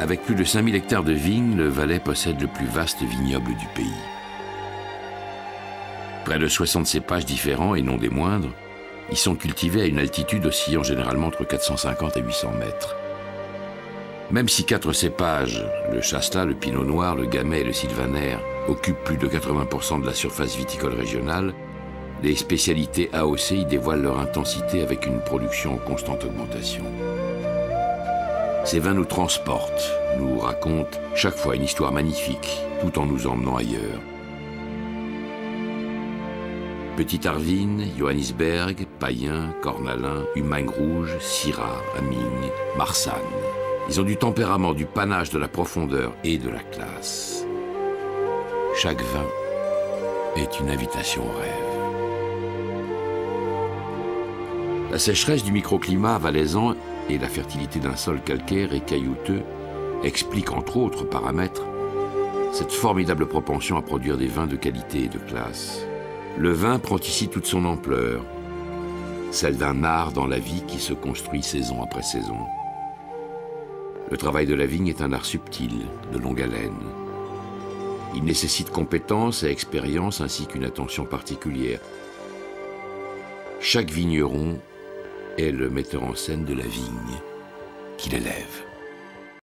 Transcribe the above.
Avec plus de 5000 hectares de vignes, le Valais possède le plus vaste vignoble du pays. Près de 60 cépages différents, et non des moindres, y sont cultivés à une altitude oscillant généralement entre 450 et 800 mètres. Même si 4 cépages, le Chasselas, le Pinot Noir, le Gamay et le Sylvaner, occupent plus de 80% de la surface viticole régionale, les spécialités AOC y dévoilent leur intensité avec une production en constante augmentation. Ces vins nous transportent, nous racontent chaque fois une histoire magnifique, tout en nous emmenant ailleurs. Petit Arvine, Johannisberg, Payen, Cornalin, Humagne Rouge, Syrah, Aming, Marsanne. Ils ont du tempérament, du panache, de la profondeur et de la classe. Chaque vin est une invitation au rêve. La sécheresse du microclimat valaisan et la fertilité d'un sol calcaire et caillouteux expliquent, entre autres paramètres, cette formidable propension à produire des vins de qualité et de classe. Le vin prend ici toute son ampleur, celle d'un art dans la vie qui se construit saison après saison. Le travail de la vigne est un art subtil, de longue haleine. Il nécessite compétence et expérience ainsi qu'une attention particulière. Chaque vigneron est le metteur en scène de la vigne qu'il élève.